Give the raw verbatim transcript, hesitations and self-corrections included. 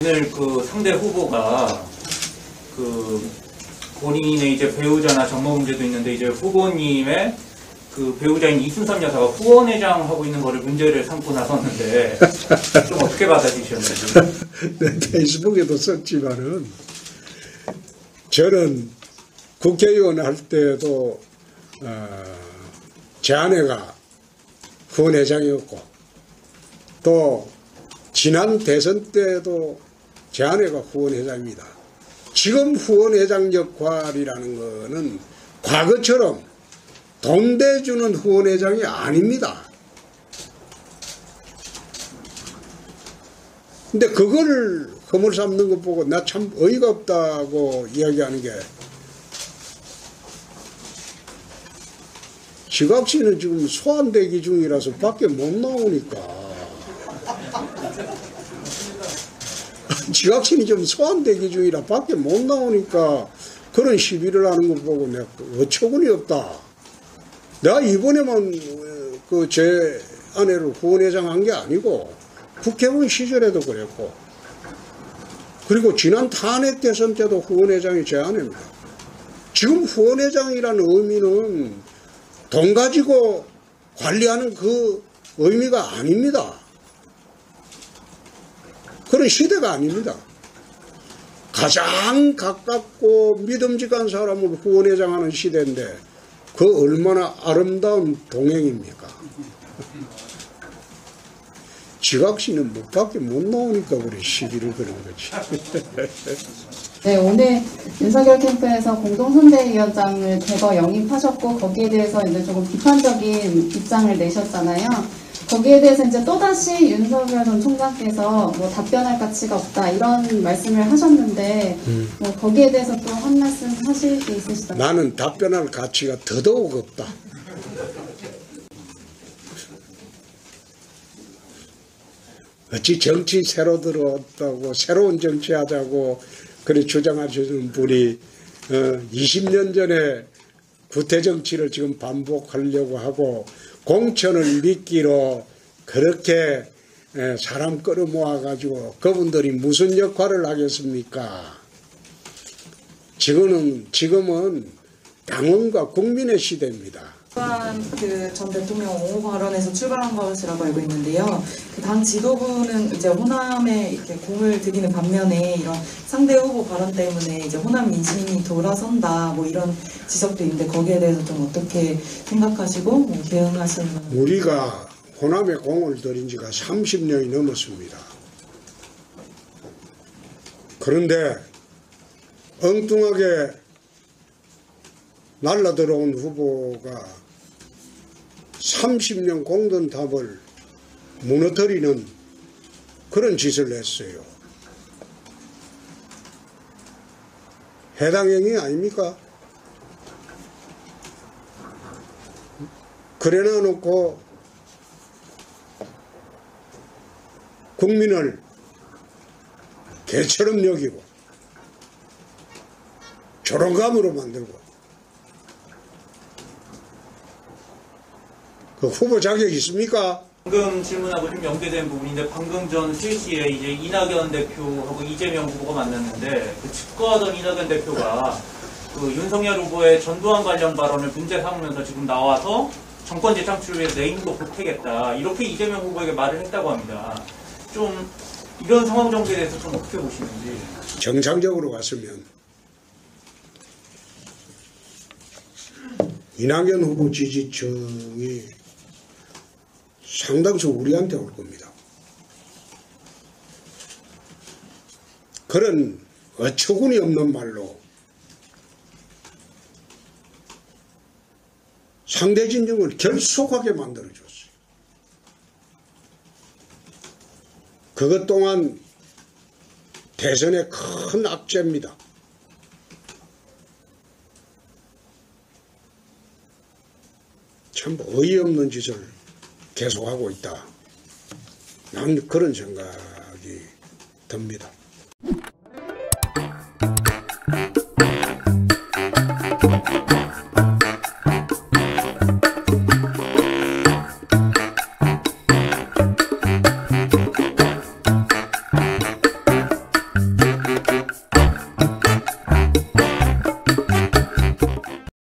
오늘 그 상대 후보가 그 본인의 이제 배우자나 정모 문제도 있는데 이제 후보님의 그 배우자인 이순삼 여사가 후원회장 하고 있는 거를 문제를 삼고 나섰는데 좀 어떻게 받아들이셨는지. 네, 페이스북에도 썼지만은 저는 국회의원 할 때도 어, 제 아내가 후원회장이었고 또 지난 대선 때도 제 아내가 후원회장입니다. 지금 후원회장 역할이라는 거는 과거처럼 돈 대주는 후원회장이 아닙니다. 근데 그걸 허물 삼는 것 보고 나 참 어이가 없다고 이야기하는 게, 지각씨는 지금 소환대기 중이라서 밖에 못 나오니까 지각씨는 지금 소환대기 중이라 밖에 못 나오니까 그런 시비를 하는 것 보고 내가 어처구니 없다. 내가 이번에만 그 제 아내를 후원회장 한 게 아니고 국회의원 시절에도 그랬고, 그리고 지난 탄핵 대선 때도 후원회장이 제 아내입니다. 지금 후원회장이라는 의미는 돈 가지고 관리하는 그 의미가 아닙니다. 그런 시대가 아닙니다. 가장 가깝고 믿음직한 사람을 후원회장하는 시대인데 그 얼마나 아름다운 동행입니까? 지각씨는 못 밖에 못 나오니까 그래 시비를 그런 거지. 네, 오늘 윤석열 캠프에서 공동선대위원장을 대거 영입하셨고 거기에 대해서 이제 조금 비판적인 입장을 내셨잖아요. 거기에 대해서 이제 또다시 윤석열 전 총장께서 뭐 답변할 가치가 없다 이런 말씀을 하셨는데 음. 뭐 거기에 대해서 또 한 말씀 하실 게 있으시다면? 나는 답변할 가치가 더더욱 없다. 어찌 정치 새로 들어왔다고 새로운 정치 하자고 그래 주장하시는 분이 어, 이십 년 전에 구태 정치를 지금 반복하려고 하고 공천을 미끼로 그렇게 에, 사람 끌어모아 가지고 그분들이 무슨 역할을 하겠습니까? 지금은 지금은 당원과 국민의 시대입니다. 또한 그 전 대통령 옹호 발언에서 출발한 것이라고 알고 있는데요. 그 당 지도부는 이제 호남에 이렇게 공을 들이는 반면에 이런 상대 후보 발언 때문에 이제 호남 민심이 돌아선다 뭐 이런 지적도 있는데 거기에 대해서 좀 어떻게 생각하시고 뭐 대응하시는? 우리가 호남에 공을 들인 지가 삼십 년이 넘었습니다. 그런데 엉뚱하게 날라들어온 후보가 삼십 년 공든 답을 무너뜨리는 그런 짓을 했어요. 해당 행위 아닙니까? 그래놔 놓고 국민을 개처럼 여기고 조롱감으로 만들고, 그 후보 자격이 있습니까? 방금 질문하고 좀 연계된 부분인데, 방금 전 세 시에 이제 이낙연 대표하고 이재명 후보가 만났는데 그 집거하던 이낙연 대표가 그 윤석열 후보의 전두환 관련 발언을 문제 삼으면서 지금 나와서 정권 재창출을 위해서 내 힘도 보태겠다 이렇게 이재명 후보에게 말을 했다고 합니다. 좀 이런 상황 정도에 대해서 좀 어떻게 보시는지. 정상적으로 봤으면 이낙연 후보 지지층이 상당수 우리한테 올 겁니다. 그런 어처구니 없는 말로 상대 진영을 결속하게 만들어줬어요. 그것 또한 대선의 큰 악재입니다. 참 어이없는 짓을 계속하고 있다. 난 그런 생각이 듭니다.